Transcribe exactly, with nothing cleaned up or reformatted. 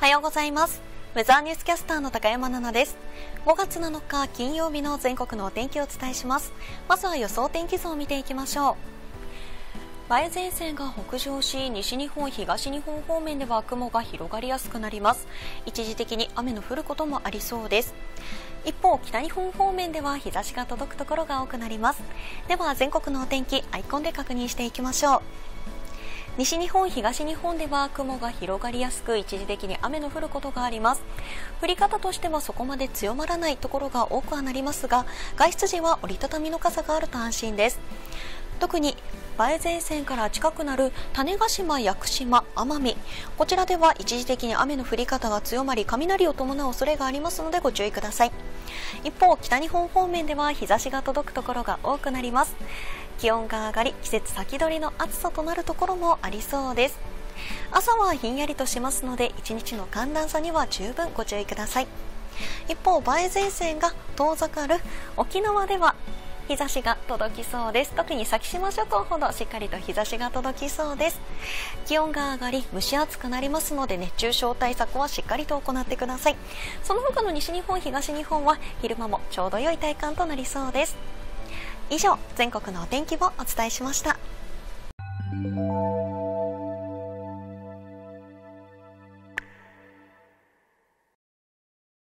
はようございます。ウェザーニュースキャスターの高山奈々です。ごがつなのか金曜日の全国のお天気をお伝えします。まずは予想天気図を見ていきましょう。梅雨前線が北上し、西日本、東日本方面では雲が広がりやすくなります。一時的に雨の降ることもありそうです。一方、北日本方面では日差しが届くところが多くなります。では全国のお天気、アイコンで確認していきましょう。西日本、東日本では雲が広がりやすく、一時的に雨の降ることがあります。降り方としてはそこまで強まらないところが多くはなりますが、外出時は折りたたみの傘があると安心です。特に梅雨前線から近くなる種子島、屋久島、奄美、こちらでは一時的に雨の降り方が強まり、雷を伴う恐れがありますのでご注意ください。一方、北日本方面では日差しが届くところが多くなります。気温が上がり、季節先取りの暑さとなるところもありそうです。朝はひんやりとしますので、一日の寒暖差には十分ご注意ください。一方、梅雨前線が遠ざかる沖縄では日差しが届きそうです。特に先島諸島ほどしっかりと日差しが届きそうです。気温が上がり蒸し暑くなりますので、熱中症対策はしっかりと行ってください。その他の西日本、東日本は昼間もちょうど良い体感となりそうです。以上、全国のお天気をお伝えしました。